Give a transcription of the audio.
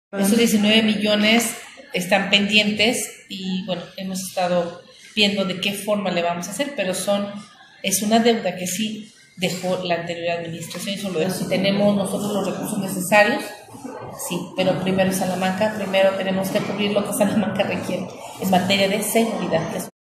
Esos 19 millones están pendientes y bueno, hemos estado viendo de qué forma le vamos a hacer, pero es una deuda que sí dejó la anterior administración y solo eso. Si tenemos nosotros los recursos necesarios, sí, pero primero Salamanca, primero tenemos que cubrir lo que Salamanca requiere en materia de seguridad.